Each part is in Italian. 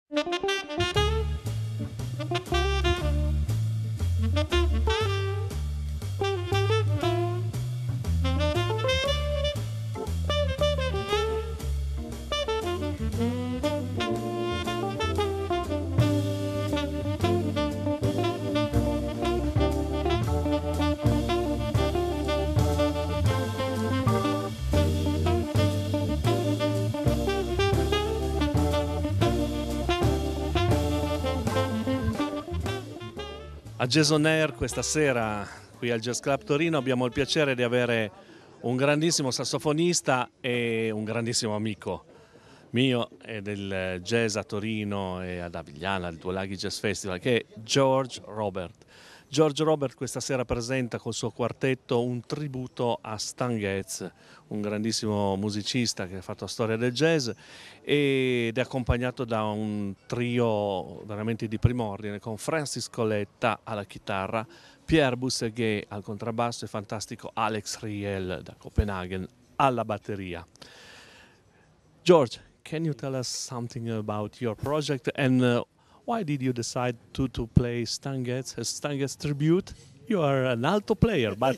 A Jazz On Air questa sera qui al Jazz Club Torino abbiamo il piacere di avere un grandissimo sassofonista e un grandissimo amico mio e del jazz a Torino e ad Avigliana, al Due Laghi Jazz Festival, che è George Robert. George Robert questa sera presenta col suo quartetto un tributo a Stan Getz, un grandissimo musicista che ha fatto la storia del jazz, ed è accompagnato da un trio veramente di primo ordine con Francis Coletta alla chitarra, Pierre Bousseguet al contrabbasso e fantastico Alex Riel da Copenaghen alla batteria. George, can you tell us something about your project and why did you decide to play Stan Getz as Stan Getz tribute? You are an alto player, but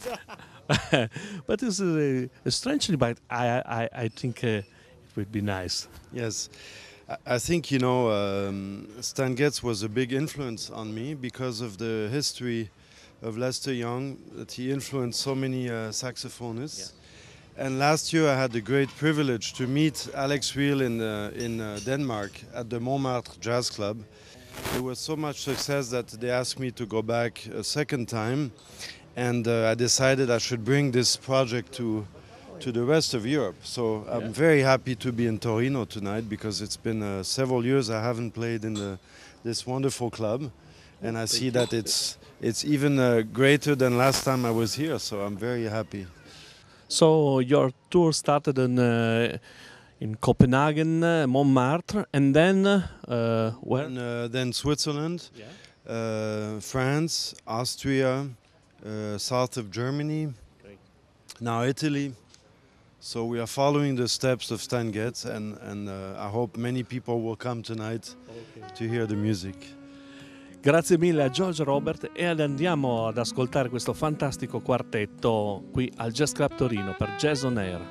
but it's strangely, but I think it would be nice. Yes, I think, you know, Stan Getz was a big influence on me because of the history of Lester Young, that he influenced so many saxophonists. Yeah. And last year I had the great privilege to meet Alex Riel in Denmark at the Montmartre Jazz Club. There was so much success that they asked me to go back a second time, and I decided I should bring this project to the rest of Europe. So I'm very happy to be in Torino tonight because it's been several years I haven't played in this wonderful club, and I see that it's even greater than last time I was here. So I'm very happy. So your tour started in Copenhagen, Montmartre, and then where? And, then Switzerland, France, Austria, south of Germany, now Italy. So we are following the steps of Stan Getz, and I hope many people will come tonight to hear the music. Grazie mille a George Robert e andiamo ad ascoltare questo fantastico quartetto qui al Jazz Club Torino per Jazz On Air.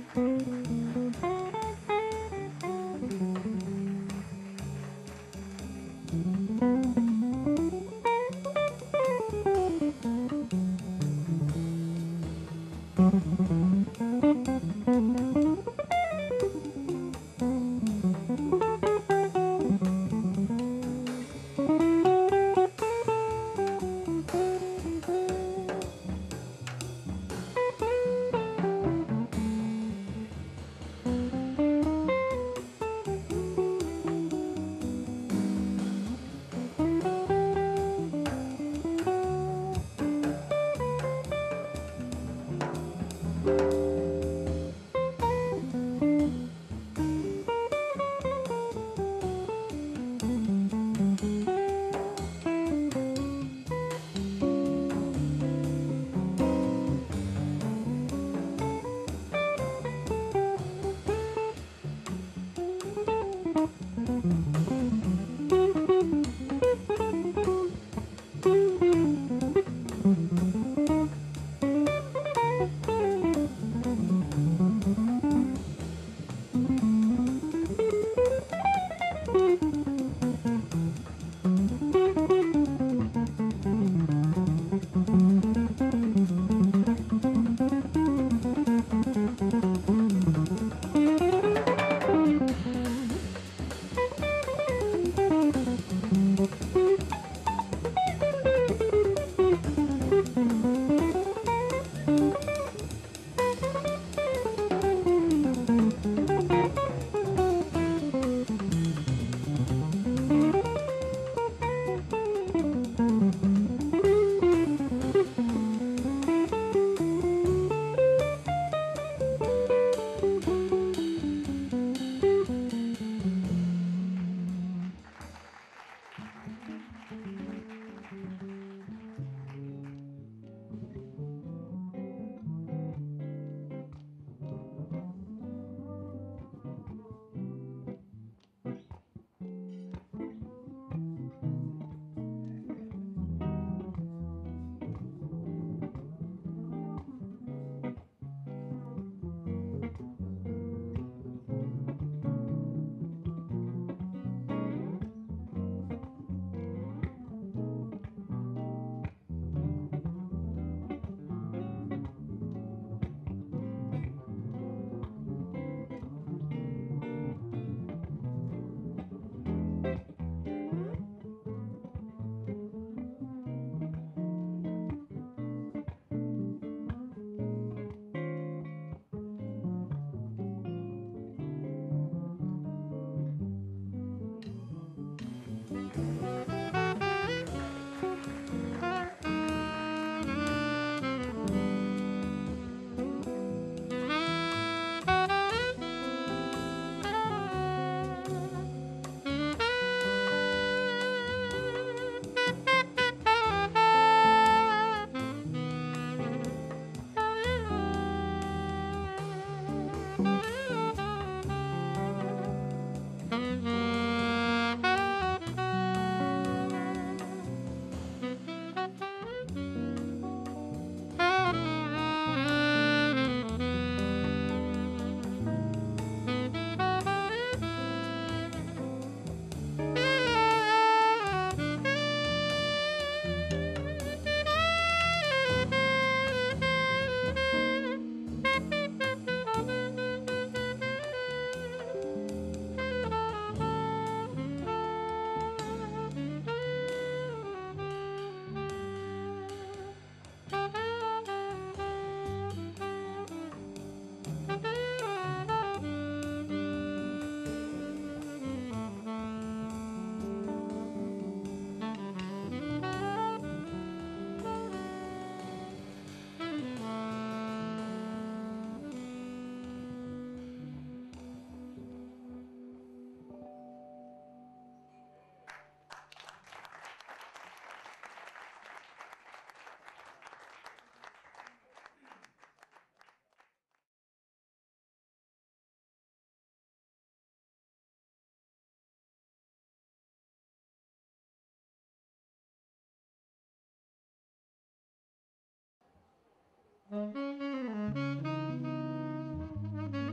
Thank you.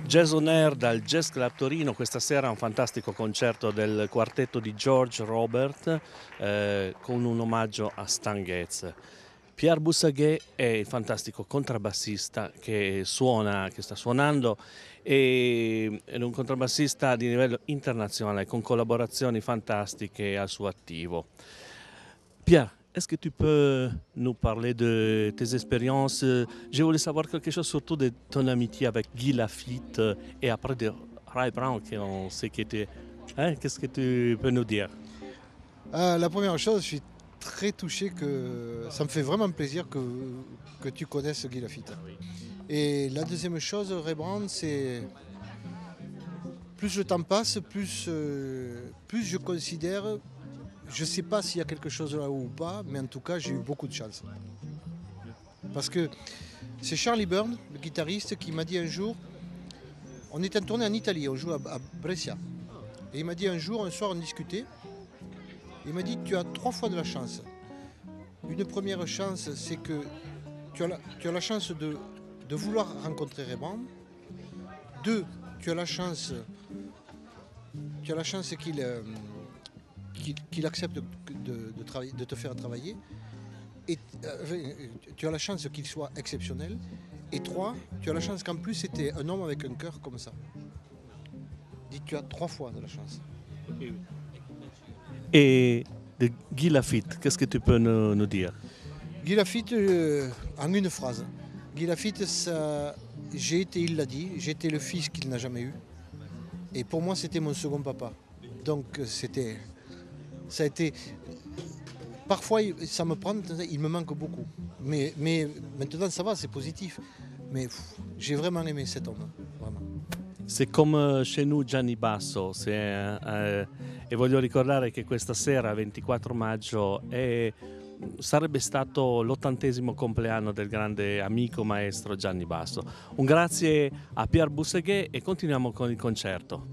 Jazz on Air dal Jazz Club Torino, questa sera un fantastico concerto del quartetto di George Robert con un omaggio a Stan Getz. Pierre Boussaguet è il fantastico contrabbassista che sta suonando e è un contrabbassista di livello internazionale con collaborazioni fantastique al suo attivo. Pierre, est-ce que tu peux nous parler de tes expériences? Je voulais savoir quelque chose surtout de ton amitié avec Guy Lafitte et après de Ray Brown, qu'on sait qui était. Hein, qu'est-ce que tu peux nous dire? La première chose, je suis très touché que ça me fait vraiment plaisir que tu connaisses Guy Lafitte. Et la deuxième chose, Ray Brown, c'est plus le temps passe, plus je considère, je ne sais pas s'il y a quelque chose là ou pas, mais en tout cas j'ai eu beaucoup de chance. Parce que c'est Charlie Byrne, le guitariste, qui m'a dit un jour, on était en tournée en Italie, on joue à Brescia. Et il m'a dit un jour, un soir on discutait, il m'a dit tu as 3 fois de la chance. Une première chance, c'est que tu as la chance de vouloir rencontrer Ray Brown. 2, tu as la chance qu'il accepte de te faire travailler. Et tu as la chance qu'il soit exceptionnel. Et 3, tu as la chance qu'en plus c'était un homme avec un cœur comme ça. Dis, tu as 3 fois de la chance. Et de Guy Lafitte, qu'est-ce que tu peux nous dire? Guy Lafitte, en une phrase. Guy Lafitte, il l'a dit, j'ai été le fils qu'il n'a jamais eu. Et pour moi, c'était mon second papa. Donc, ça a été... Parfois, ça me prend, il me manque beaucoup. Mais maintenant, ça va, c'est positif. Mais j'ai vraiment aimé cet homme, vraiment. C'est come chez nous Gianni Basso, e voglio ricordare che questa sera, 24 maggio, sarebbe stato l'80° compleanno del grande amico maestro Gianni Basso. Un grazie a Pierre Boussaguet e continuiamo con il concerto.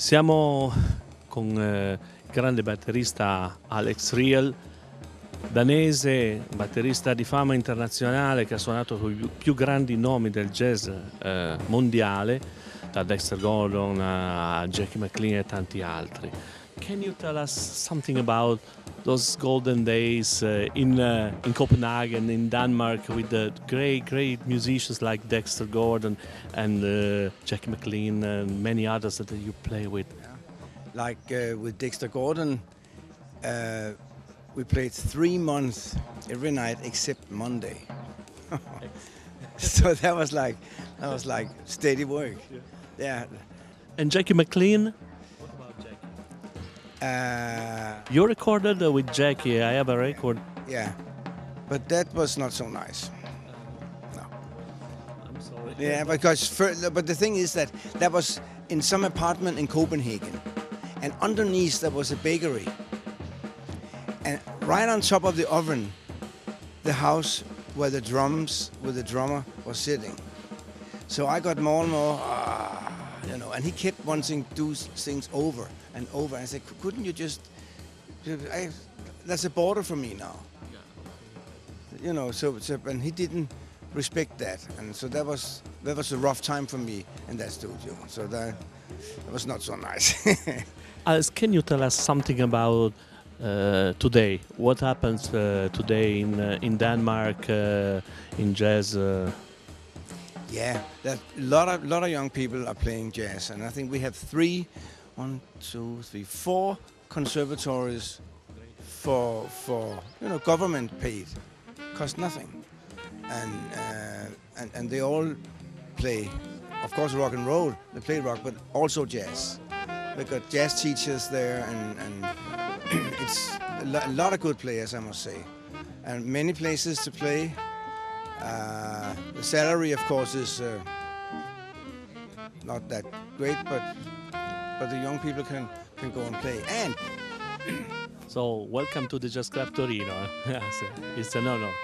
Siamo con il grande batterista Alex Riel, danese, batterista di fama internazionale che ha suonato con i più grandi nomi del jazz mondiale, da Dexter Gordon a Jackie McLean e tanti altri. Can you tell us something about those golden days in Copenhagen, in Denmark, with the great musicians like Dexter Gordon and Jackie McLean and many others that you play with? Like with Dexter Gordon, we played 3 months every night except Monday. So that was like steady work. Yeah. And Jackie McLean? You recorded with Jackie. I have a record. Yeah, but that was not so nice. No. I'm sorry. Yeah, but the thing is that was in some apartment in Copenhagen, and underneath there was a bakery, and right on top of the oven, the house where the drummer was sitting. So I got more and more, and he kept wanting to do things over and over. I said, couldn't you just? That's a border for me now. So and he didn't respect that, and so that was a rough time for me in that studio. So that was not so nice. Alice, can you tell us something about today? What happens today in Denmark in jazz? Yeah, that a lot of young people are playing jazz, and I think we have 4 conservatories for government paid, cost nothing, and they all play, of course, rock and roll. They play rock, but also jazz. They got jazz teachers there, and it's a lot of good players, I must say, and many places to play. The salary, of course, is not that great, but the young people can go and play. And So, welcome to the Jazz Club Torino. Yes, it's an honor.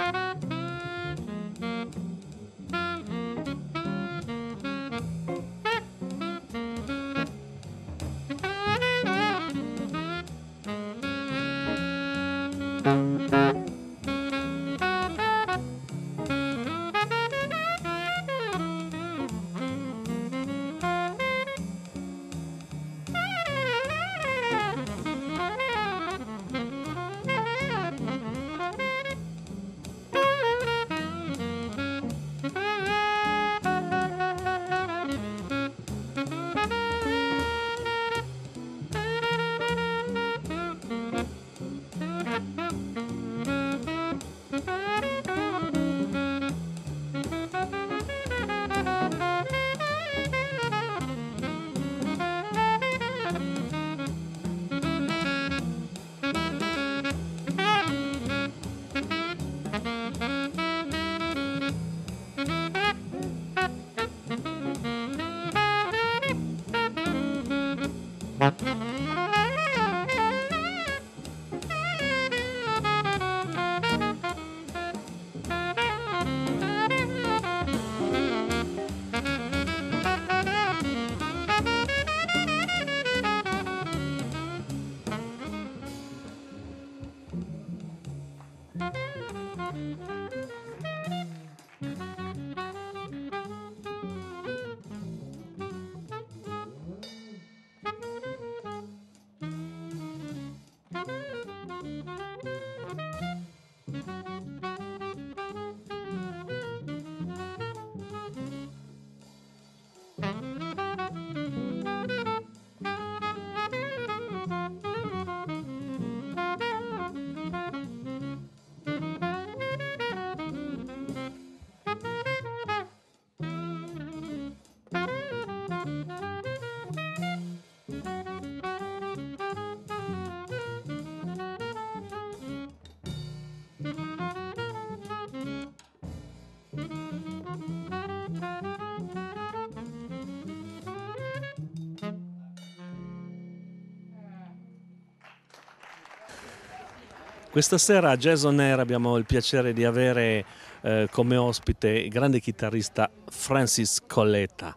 Questa sera a Jazz On Air abbiamo il piacere di avere come ospite il grande chitarrista Francis Colletta,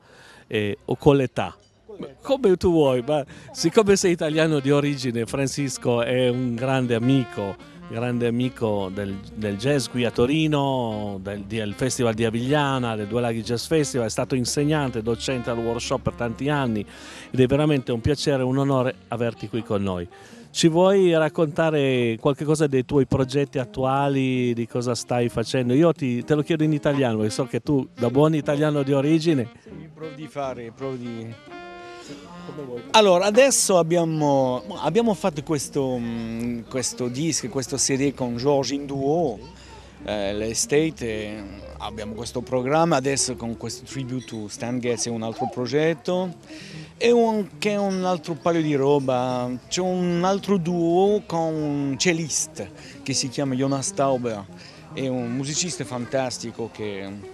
o Colletta, come tu vuoi, ma siccome sei italiano di origine, Francisco è un grande amico del jazz qui a Torino, del Festival di Avigliana, del Due Laghi Jazz Festival, è stato insegnante, docente al workshop per tanti anni ed è veramente un piacere, un onore averti qui con noi. Ci vuoi raccontare qualche cosa dei tuoi progetti attuali, di cosa stai facendo? Io te lo chiedo in italiano, perché so che tu, da buon italiano di origine... Sì, provo di... Allora, adesso abbiamo fatto questo disco, questo CD con George in duo, l'Estate, abbiamo questo programma adesso con questo Tribute to Stan Getz è un altro progetto e anche un altro paio di roba. C'è un altro duo con un cellista che si chiama Jonas Tauber, è un musicista fantastico che...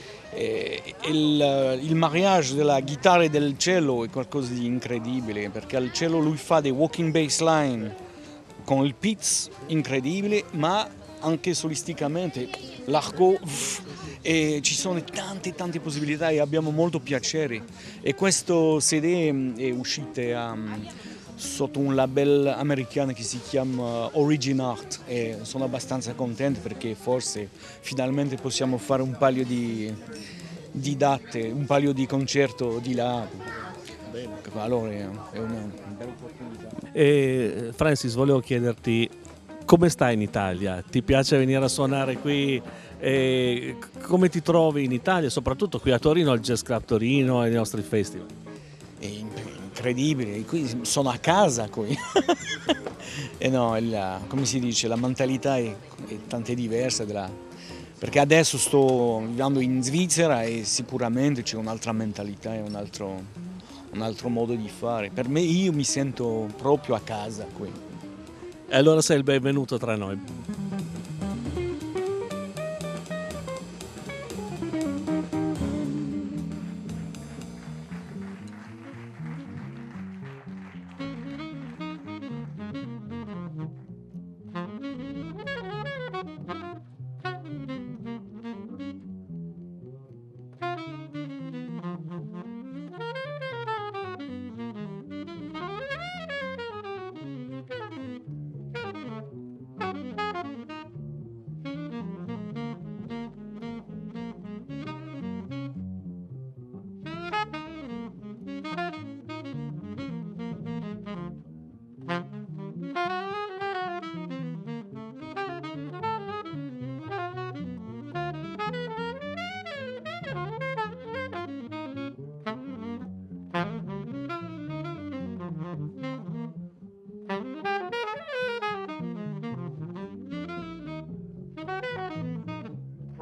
il mariage della chitarra e del cello è qualcosa di incredibile, perché al cello lui fa dei walking bass line con il pizz incredibile, ma anche solisticamente l'arco, e ci sono tante possibilità e abbiamo molto piacere. E questo CD è uscito sotto un label americano che si chiama Origin Art e sono abbastanza contento perché forse finalmente possiamo fare un paio di date, un paio di concerto di là. Allora è una bella opportunità. E Francis, volevo chiederti come stai in Italia? Ti piace venire a suonare qui? E come ti trovi in Italia, soprattutto qui a Torino, al Jazz Club Torino e ai nostri festival? È incredibile, qui sono a casa qui. E no, come si dice, la mentalità è tante diversa perché adesso sto vivendo in Svizzera e sicuramente c'è un'altra mentalità e un altro modo di fare. Per me io mi sento proprio a casa qui. E allora sei il benvenuto tra noi.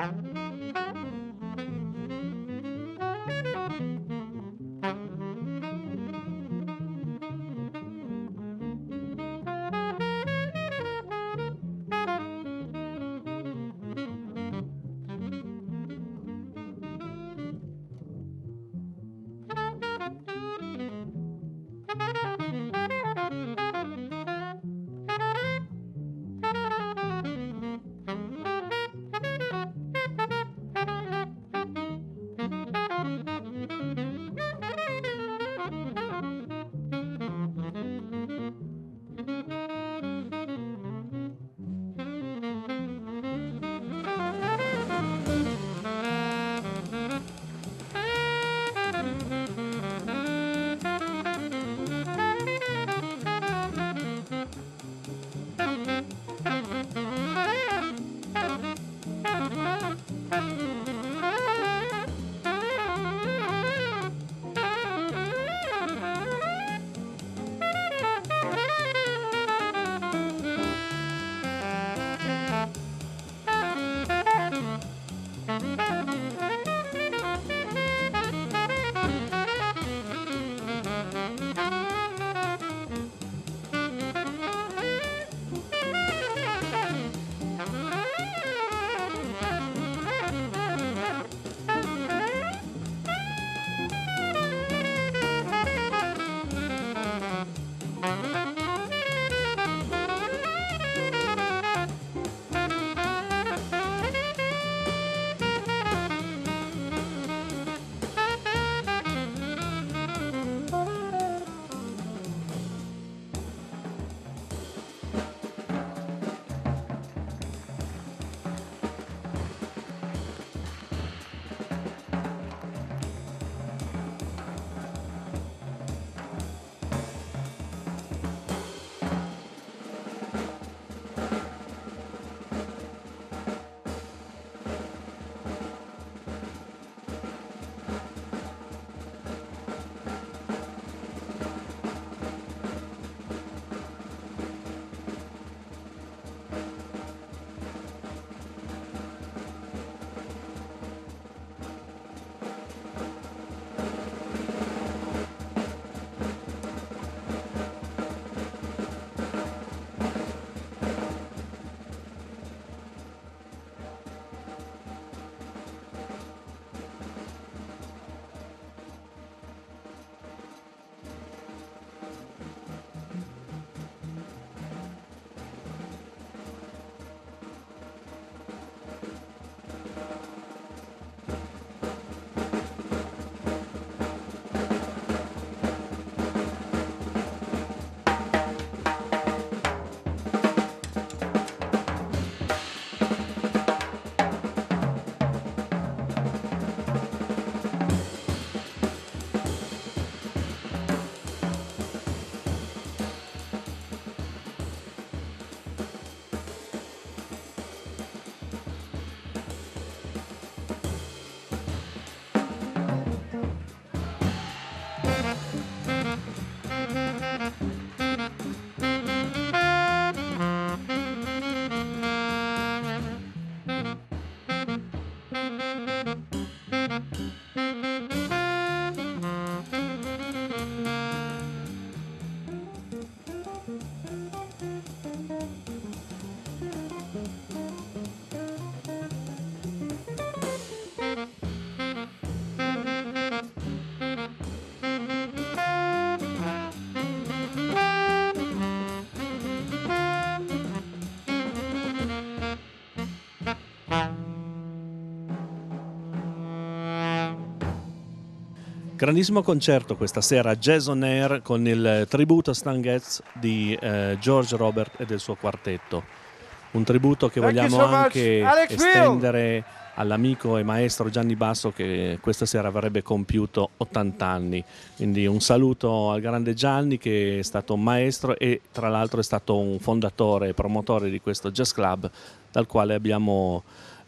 Grandissimo concerto questa sera, Jazz on Air, con il tributo a Stan Getz di George Robert e del suo quartetto. Un tributo che vogliamo anche estendere all'amico e maestro Gianni Basso, che questa sera avrebbe compiuto 80 anni. Quindi un saluto al grande Gianni, che è stato un maestro e tra l'altro è stato un fondatore e promotore di questo jazz club, dal quale abbiamo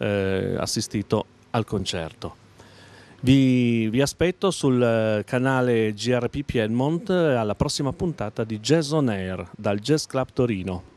assistito al concerto. Vi aspetto sul canale GRP Piedmont alla prossima puntata di Jazz on Air dal Jazz Club Torino.